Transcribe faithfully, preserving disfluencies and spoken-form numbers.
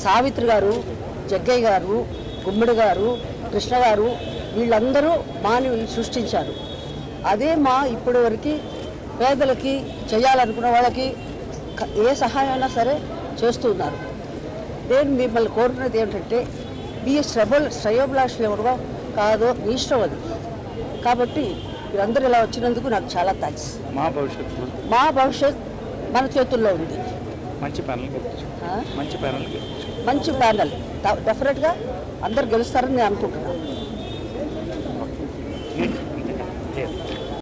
సావిత్రి గారు, జగ్గయ్య గారు, గుమ్మడి గారు, కృష్ణ గారు వీళ్ళందరూ మాని సృష్టించారు. అదే మా ఇప్పటి వరకు పేదలకి చేయాలనుకున్న వాళ్ళకి ఏ సహాయం అయినా సరే చేస్తున్నారు. నేను మిమ్మల్ని కోరుకున్నది ఏంటంటే మీ శ్రబల్ శ్రేయోభిలాషులు ఎవరో కాదో మీ ఇష్టం అది. కాబట్టి మీరందరూ ఇలా వచ్చినందుకు నాకు చాలా థ్యాంక్స్. మా భవిష్యత్ మా భవిష్యత్ మన చేతుల్లో ఉంది. మంచి ప్యానల్ మంచి ప్యానల్ మంచి ప్యానల్ డెఫినెట్గా అందరు గెలుస్తారని నేను అనుకుంటున్నాను.